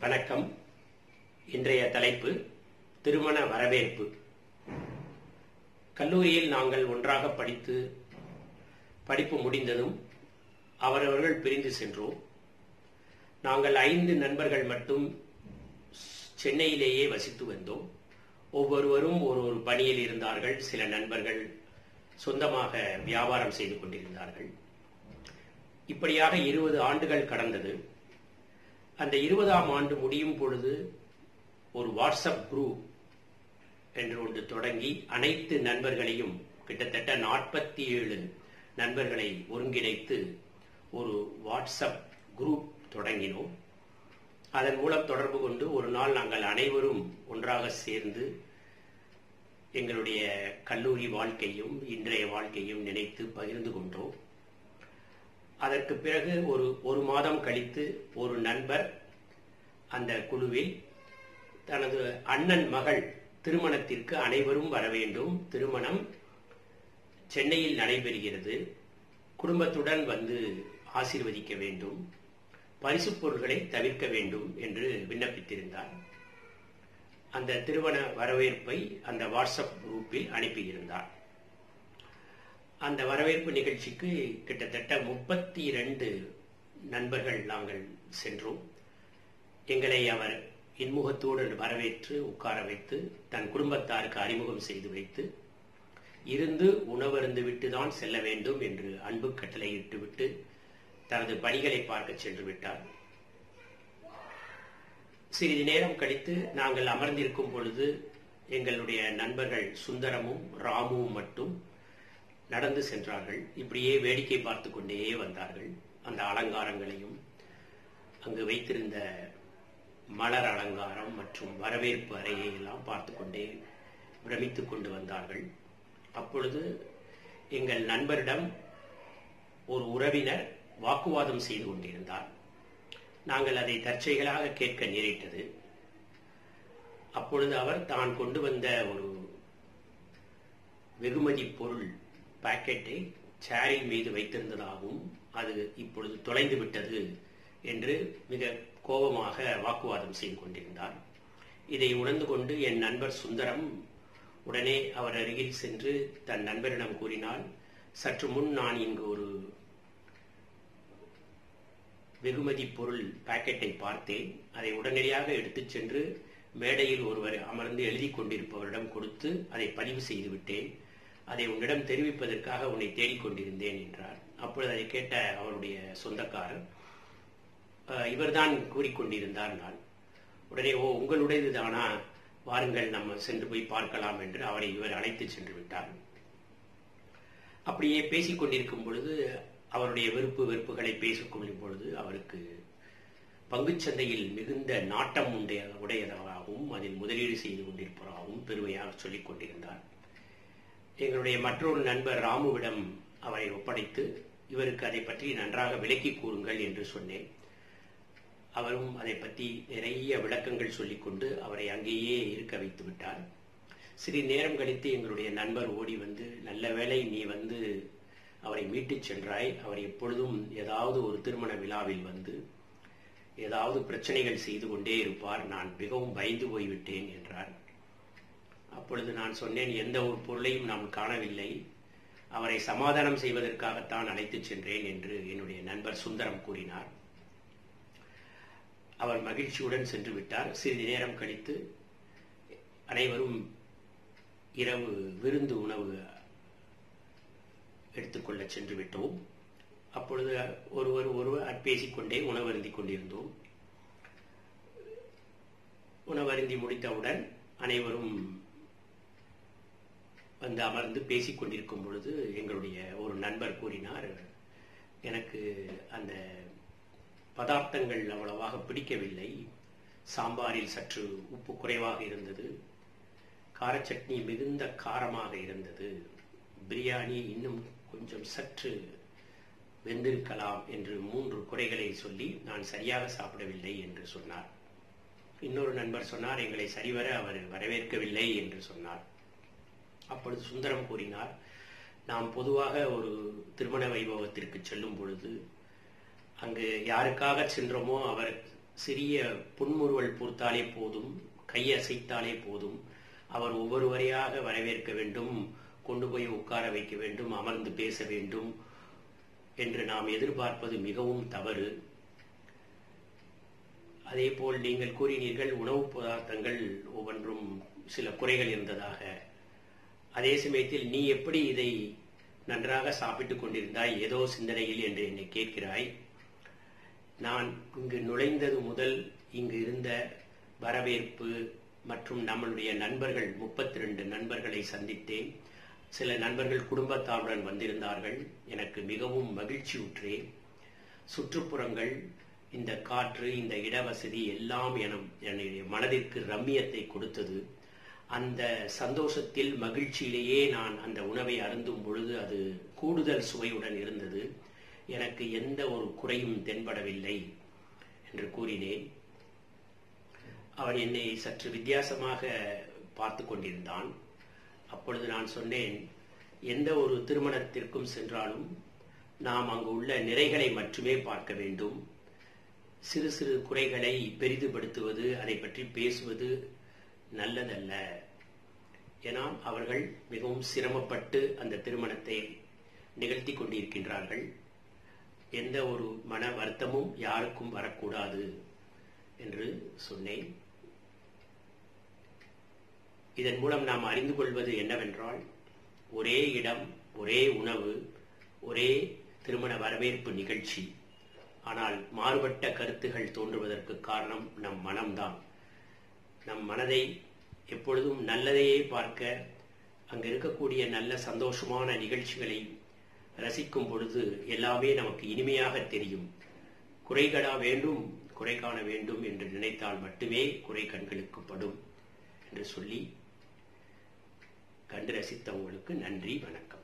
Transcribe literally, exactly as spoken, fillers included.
வணக்கம். இன்றைய தலைப்பு திருமண வரவேற்பு. கல்லூரியில் நாங்கள் ஒன்றாக படித்து படிப்பு முடிந்ததும் அவரவர்கள் பிரிந்து சென்றோம். நாங்கள் ஐந்து நண்பர்கள் மட்டும் சென்னையிலேயே வசித்து வந்தோம். ஒவ்வொருவரும் ஒரு ஒரு பணியில் இருந்தார்கள். சில நண்பர்கள் சொந்தமாக வியாபாரம் செய்து கொண்டிருந்தார்கள். இப்படியாக இருபது ஆண்டுகள் கடந்தது. அந்த இருபதாம் ஆண்டு முடியும் பொழுது ஒரு வாட்ஸ்அப் குரூப் என்று ஒன்று தொடங்கி அனைத்து நண்பர்களையும் கிட்டத்தட்ட நாற்பத்தி ஏழு நண்பர்களை ஒருங்கிணைத்து ஒரு வாட்ஸ்அப் குரூப் தொடங்கினோம். அதன் மூலம் தொடர்பு கொண்டு ஒரு நாள் நாங்கள் அனைவரும் ஒன்றாக சேர்ந்து எங்களுடைய கல்லூரி வாழ்க்கையும் இன்றைய வாழ்க்கையும் நினைத்து பகிர்ந்து கொண்டோம். அதற்கு பிறகு ஒரு ஒரு மாதம் கழித்து ஒரு நண்பர் அந்த குழுவில் தனது அண்ணன் மகள் திருமணத்திற்கு அனைவரும் வர வேண்டும், திருமணம் சென்னையில் நடைபெறுகிறது, குடும்பத்துடன் வந்து ஆசீர்வதிக்க வேண்டும், பரிசுப் பொருட்களை தவிர்க்க வேண்டும் என்று விண்ணப்பித்திருந்தார். அந்த திருமண வரவேற்பை அந்த வாட்ஸ்அப் குரூப்பில் அனுப்பியிருந்தார். அந்த வரவேற்பு நிகழ்ச்சிக்கு கிட்டத்தட்ட முப்பத்தி இரண்டு நண்பர்கள் நாங்கள் சென்றோம். எங்களை அவர் இன்முகத்தோடு வரவேற்று உட்கார வைத்து தன் குடும்பத்தாருக்கு அறிமுகம் செய்து வைத்து இருந்து உணவருந்து விட்டுதான் செல்ல வேண்டும் என்று அன்பு கட்டளையிட்டு விட்டு தனது பணிகளை பார்க்க சென்று விட்டார். சிறிது நேரம் கழித்து நாங்கள் அமர்ந்திருக்கும் பொழுது எங்களுடைய நண்பர்கள் சுந்தரமும் ராமுவும் மட்டும் நடந்து சென்றார்கள். இப்படியே வேடிக்கை பார்த்து கொண்டே வந்தார்கள். அந்த அலங்காரங்களையும் அங்கு வைத்திருந்த மலர் அலங்காரம் மற்றும் வரவேற்பு அறையை எல்லாம் பார்த்து கொண்டே பிரமித்துக் கொண்டு வந்தார்கள். அப்பொழுது எங்கள் நண்பரிடம் ஒரு உறவினர் வாக்குவாதம் செய்து கொண்டிருந்தார். நாங்கள் அதை தற்செயலாக கேட்க நேரிட்டது. அப்பொழுது அவர் தான் கொண்டு வந்த ஒரு வெகுமதி பொருள் பாக்கெட்டை சேரின் மீது வைத்திருந்ததாகவும் அது இப்பொழுது தொலைந்து விட்டது என்று மிக கோபமாக வாக்குவாதம் செய்து கொண்டிருந்தார். இதை உணர்ந்து கொண்டு என் நண்பர் சுந்தரம் உடனே அவர் அருகில் சென்று தன் நண்பரிடம் கூறினார், சற்று முன் நான் இங்கு ஒரு வெகுமதி பொருள் பாக்கெட்டை பார்த்தேன். அதை உடனடியாக எடுத்துச் சென்று மேடையில் ஒருவர் அமர்ந்து எழுதி கொண்டிருப்பவரிடம் கொடுத்து அதை பதிவு செய்து விட்டேன். அதை உன்னிடம் தெரிவிப்பதற்காக உன்னை தேடிக்கொண்டிருந்தேன் என்றார். அப்பொழுது அதை கேட்ட அவருடைய சொந்தக்காரர், இவர்தான் கூறிக்கொண்டிருந்தார். நான் உடனே, ஓ உங்களுடையது தானா, வாருங்கள் நம்ம சென்று போய் பார்க்கலாம் என்று அவரை இவர் அழைத்து சென்று விட்டார். அப்படியே பேசிக் கொண்டிருக்கும் பொழுது அவருடைய வெறுப்பு வெறுப்புகளை பேசிக்கொள்ளும் பொழுது அவருக்கு பங்குச்சந்தையில் மிகுந்த நாட்டம் உடைய உடையதாகவும் அதில் முதலீடு செய்து கொண்டிருப்பதாகவும் பெருமையாக சொல்லிக் கொண்டிருந்தார். எங்களுடைய மற்றொரு நண்பர் ராமுவிடம் அவரை ஒப்படைத்து இவருக்கு அதை பற்றி நன்றாக விளக்கி கூறுங்கள் என்று சொன்னேன். அவரும் அதை பற்றி நிறைய விளக்கங்கள் சொல்லிக்கொண்டு அவரை அங்கேயே இருக்க வைத்து விட்டார். சிறிது நேரம் கழித்து எங்களுடைய நண்பர் ஓடி வந்து, நல்ல வேளை நீ வந்து அவரை மீட்டுச் சென்றாய், அவர் எப்பொழுதும் ஏதாவது ஒரு திருமண விழாவில் வந்து ஏதாவது பிரச்சனைகள் செய்து கொண்டே இருப்பார், நான் மிகவும் பயந்து போய்விட்டேன் என்றார். அப்பொழுது நான் சொன்னேன், எந்த ஒரு பொருளையும் நாம் காணவில்லை, அவரை சமாதானம் செய்வதற்காகத்தான் அழைத்துச் சென்றேன் என்று என்னுடைய நண்பர் சுந்தரம் கூறினார். அவர் மகிழ்ச்சியுடன் சென்று விட்டார். சிறிது நேரம் கழித்து அனைவரும் இரவு விருந்து உணவு எடுத்துக்கொள்ள சென்று விட்டோம். அப்பொழுது ஒருவர் ஒருவர் பேசிக்கொண்டே உணவருந்திக் கொண்டிருந்தோம். உணவருந்தி முடித்தவுடன் அனைவரும் வந்து அமர்ந்து பேசிக் கொண்டிருக்கும் பொழுது எங்களுடைய ஒரு நண்பர் கூறினார், எனக்கு அந்த பதார்த்தங்கள் அவ்வளவாக பிடிக்கவில்லை, சாம்பாரில் சற்று உப்பு குறைவாக இருந்தது, காரச்சட்னி மிகுந்த காரமாக இருந்தது, பிரியாணி இன்னும் கொஞ்சம் சற்று வெந்திருக்கலாம் என்று மூன்று குறைகளை சொல்லி நான் சரியாக சாப்பிடவில்லை என்று சொன்னார். இன்னொரு நண்பர் சொன்னார், எங்களை சரிவர அவர் வரவேற்கவில்லை என்று சொன்னார். அப்பொழுது சுந்தரம் கூறினார், நாம் பொதுவாக ஒரு திருமண வைபவத்திற்கு செல்லும் பொழுது அங்கு யாருக்காக சென்றோமோ அவர் சிறிய புன்முறுவல் பூர்த்தாலே போதும், கையசைத்தாலே போதும், அவர் ஒவ்வொருவரையாக வரவேற்க வேண்டும், கொண்டு போய் உட்கார வைக்க வேண்டும், அமர்ந்து பேச வேண்டும் என்று நாம் எதிர்பார்ப்பது மிகவும் தவறு. அதே போல் நீங்கள் கூறினீர்கள் உணவுப் பதார்த்தங்கள் ஒவ்வொன்றும் சில குறைகள் இருந்ததாக. அதே சமயத்தில் நீ எப்படி இதை நன்றாக சாப்பிட்டுக் கொண்டிருந்தாய், ஏதோ சிந்தனையில் என்று என்னை கேட்கிறாய். நான் இங்கு நுழைந்தது முதல் இங்கு இருந்த வரவேற்பு மற்றும் நம்மளுடைய நண்பர்கள், முப்பத்தி ரெண்டு நண்பர்களை சந்தித்தேன். சில நண்பர்கள் குடும்பத்தாருடன் வந்திருந்தார்கள். எனக்கு மிகவும் மகிழ்ச்சி உற்றேன். சுற்றுப்புறங்கள், இந்த காற்று, இந்த இடவசதி எல்லாம் என என்னுடைய மனதிற்கு ரம்மியத்தை கொடுத்தது. அந்த சந்தோஷத்தில், மகிழ்ச்சியிலேயே நான் அந்த உணவை அருந்தும் பொழுது அது கூடுதல் சுவையுடன் இருந்தது. எனக்கு எந்த ஒரு குறையும் தென்படவில்லை என்று கூறினேன். அவன் என்னை சற்று வித்தியாசமாக பார்த்து கொண்டிருந்தான். அப்பொழுது நான் சொன்னேன், எந்த ஒரு திருமணத்திற்கும் சென்றாலும் நாம் அங்கு உள்ள நிறைகளை மட்டுமே பார்க்க வேண்டும். சிறு சிறு குறைகளை பெரிதுபடுத்துவது, அதை பற்றி பேசுவது நல்லதல்ல. ஏன்னா அவர்கள் மிகவும் சிரமப்பட்டு அந்த திருமணத்தை நிகழ்த்தி கொண்டிருக்கின்றார்கள். எந்த ஒரு மன வருத்தமும் யாருக்கும் வரக்கூடாது என்று சொன்னேன். இதன் மூலம் நாம் அறிந்து கொள்வது என்னவென்றால், ஒரே இடம், ஒரே உணவு, ஒரே திருமண வரவேற்பு நிகழ்ச்சி, ஆனால் மாறுபட்ட கருத்துகள் தோன்றுவதற்கு காரணம் நம் மனம்தான். நம் மனதை எப்பொழுதும் நல்லதையே பார்க்க, அங்கு இருக்கக்கூடிய நல்ல சந்தோஷமான நிகழ்ச்சிகளை ரசிக்கும் பொழுது எல்லாமே நமக்கு இனிமையாக தெரியும். குறைகளா வேண்டும், குறை காண வேண்டும் என்று நினைத்தால் மட்டுமே குறை கண்களுக்கு படும் என்று சொல்லி கண்டு ரசித்தவங்களுக்கு நன்றி, வணக்கம்.